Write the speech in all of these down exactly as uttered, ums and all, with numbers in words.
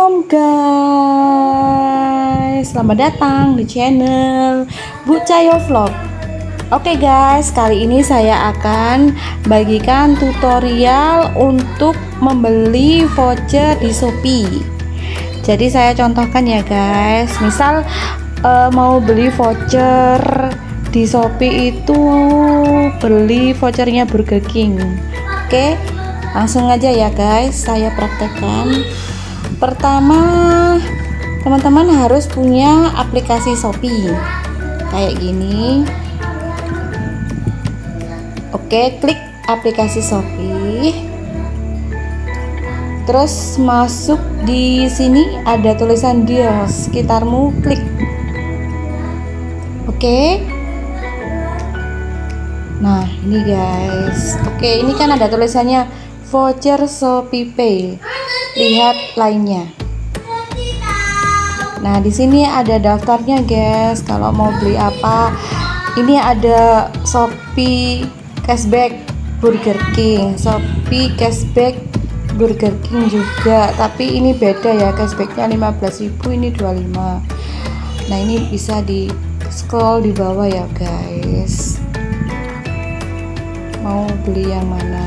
Assalamualaikum guys, selamat datang di channel Bu Cayo Vlog. Oke guys, kali ini saya akan bagikan tutorial untuk membeli voucher di Shopee. Jadi saya contohkan ya guys, misal uh, mau beli voucher di Shopee itu beli vouchernya Burger King. Oke, langsung aja ya guys, saya praktekkan. Pertama, teman-teman harus punya aplikasi Shopee kayak gini. Oke, klik aplikasi Shopee, terus masuk di sini ada tulisan deal sekitarmu, klik. Oke, nah ini guys, oke ini kan ada tulisannya voucher Shopee Pay. Lihat lainnya. Nah, di sini ada daftarnya, guys. Kalau mau beli apa, ini ada Shopee Cashback Burger King, Shopee Cashback Burger King juga. Tapi ini beda ya, cashbacknya lima belas ribu, ini dua puluh lima. Nah, ini bisa di scroll di bawah ya, guys. Mau beli yang mana?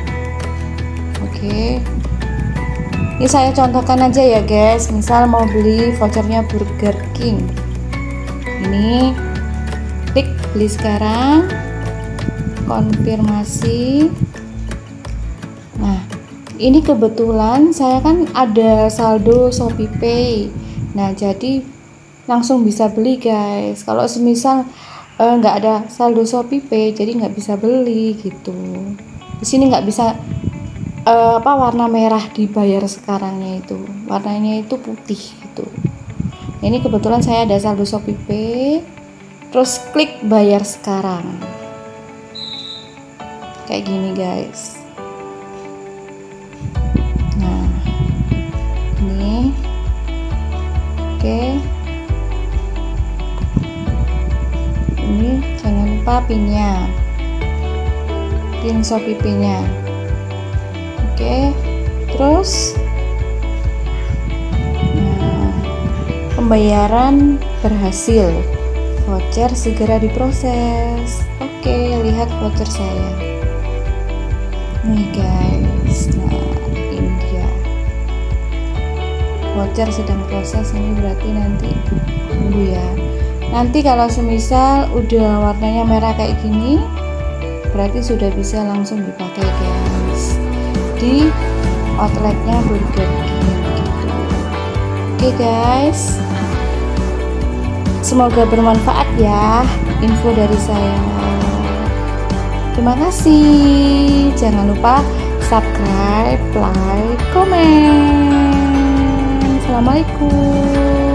Oke. Ini saya contohkan aja ya guys, misal mau beli vouchernya Burger King, ini klik beli sekarang, konfirmasi. Nah ini kebetulan saya kan ada saldo Shopee Pay, nah jadi langsung bisa beli guys. Kalau semisal nggak eh, ada saldo Shopee Pay, jadi nggak bisa beli gitu. Di sini nggak bisa Uh, apa warna merah dibayar sekarangnya, itu warnanya itu putih gitu. Ini kebetulan saya ada saldo Shopee Pay, terus klik bayar sekarang kayak gini guys. Nah ini oke, ini jangan lupa pinnya, pin Shopee Pay nya. Oke, terus nah, pembayaran berhasil, voucher segera diproses. Oke, lihat voucher saya nih guys. Nah ini dia, voucher sedang proses. Ini berarti nanti tunggu ya, nanti kalau semisal udah warnanya merah kayak gini, berarti sudah bisa langsung dipakai guys di outletnya Burger King gitu. Oke guys, semoga bermanfaat ya info dari saya. Terima kasih. Jangan lupa subscribe, like, komen. Assalamualaikum.